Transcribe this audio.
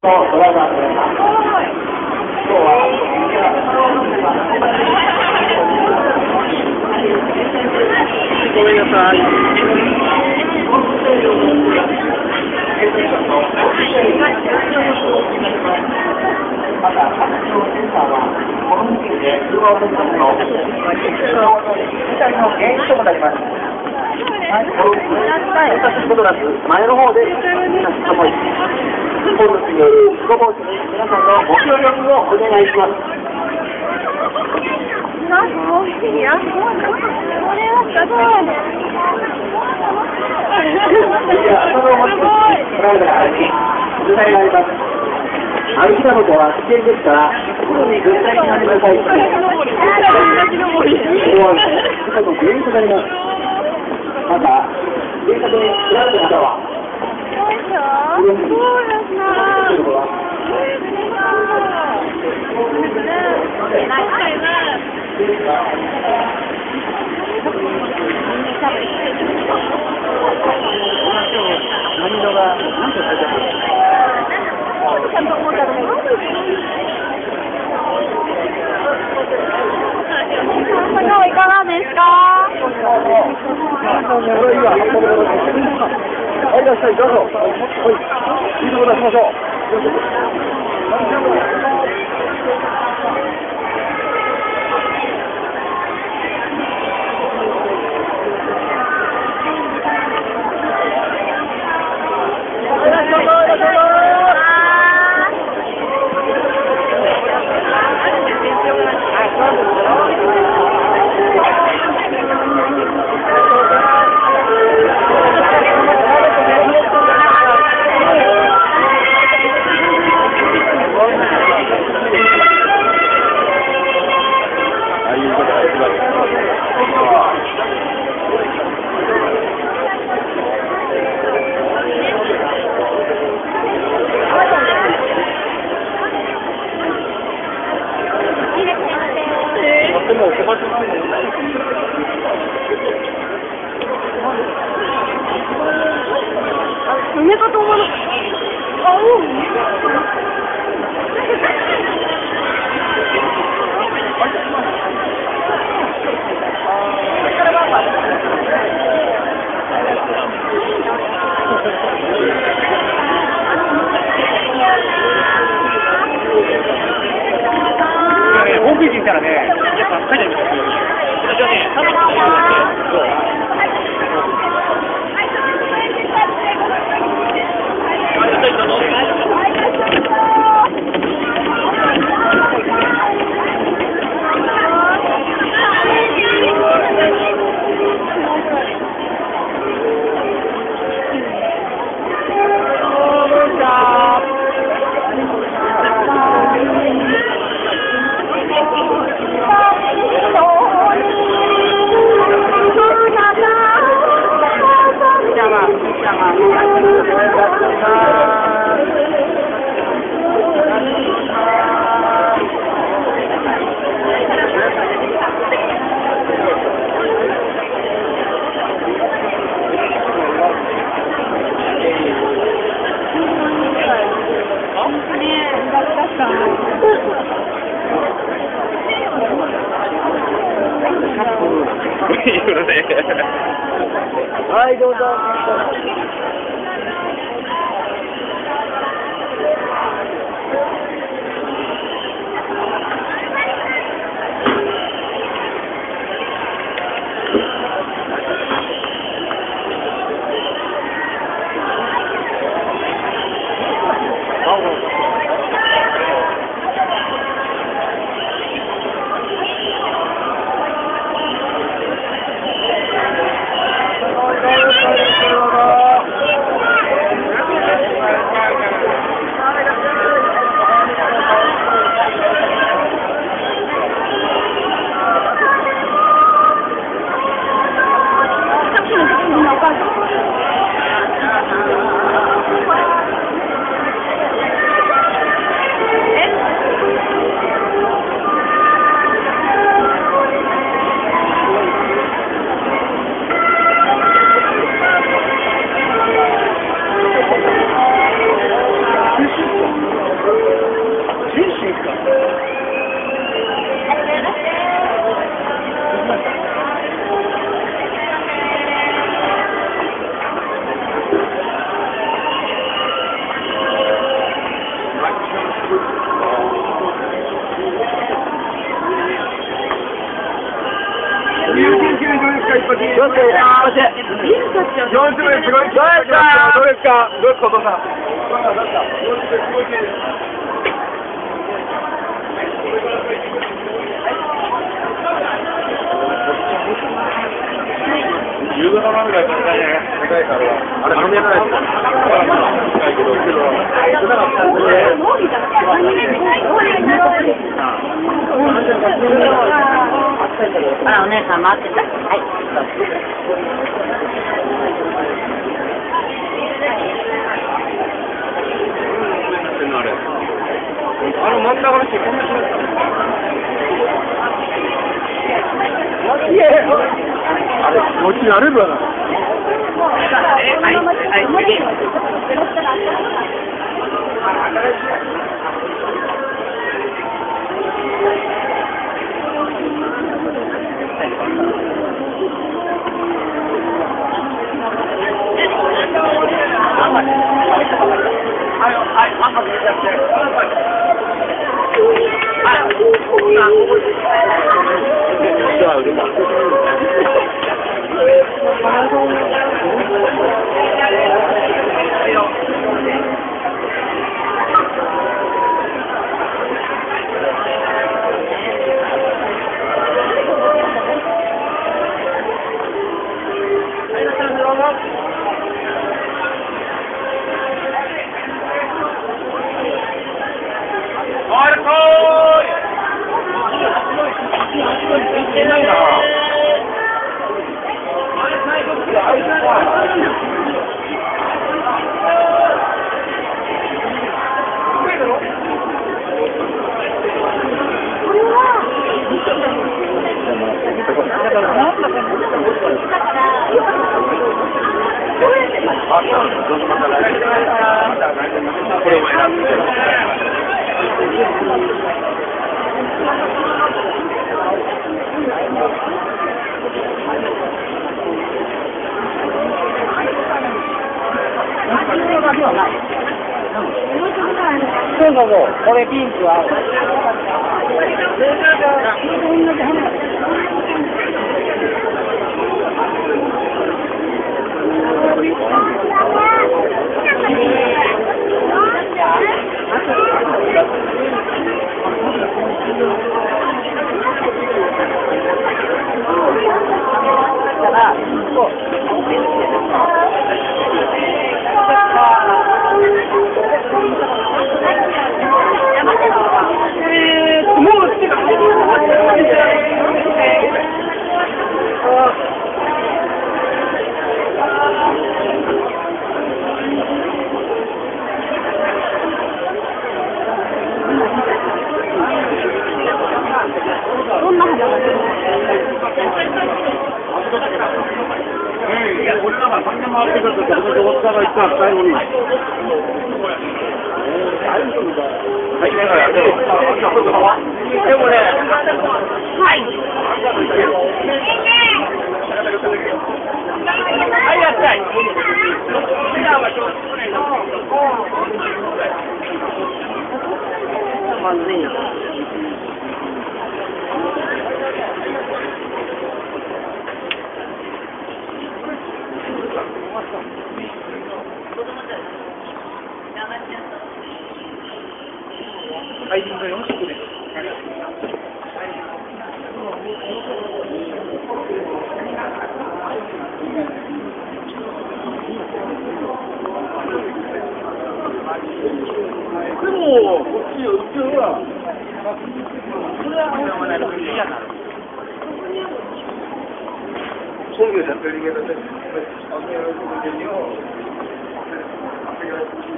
ドライバーの皆さん、今日はごめんなさい。また、各地のセンターは、この付近で通話をするための渋滞の原因ともなります。はい、そうすることなく、前の方で皆さんとも本日によるご奉仕に皆さんのご協力をお願いします。これはすごい。そのお持ちトライブがに渋滞があります。歩きなどとは危険ですから、すぐに絶対にやめてください。事故の原因となります。また、電車でトラブルの方は、 いかがですか？ はい、いらっしゃい、どうぞ。はい、いいとこ出しましょう。 梅かと思わなかった。 ホームページ見たらね、やっぱ書いてありますよ。私はね、はい、どうぞ。 あら、お姉さん待ってた。はい。 あの真ん中の人こんな人だった。あれ、持ち慣れるわな。 そうそうそう、これピンクは。 Son que se